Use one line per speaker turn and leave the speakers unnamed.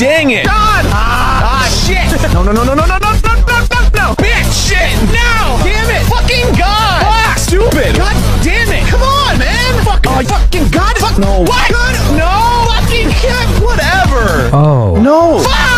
dang it.
God!
Shit.
No.
Bitch, shit, no.
Damn it! Fucking God!
Fuck, stupid.
God damn it! Come on, man! Fuck! Oh, fucking God! Fuck!
No.
What? Good? No! Fucking God! Whatever!
Oh.
No! Fuck!